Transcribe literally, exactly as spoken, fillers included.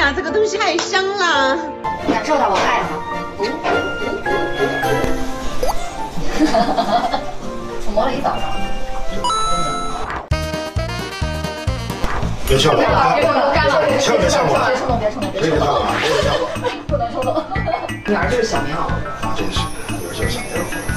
呀，这个东西太香了。 感受到我爱吗？我磨了一早上。 别笑了， 别冲动，干了！ 千万别笑我， 别冲动，别冲动，别冲动，不能冲动。女儿就是小棉袄。 真是，女儿就是小棉袄。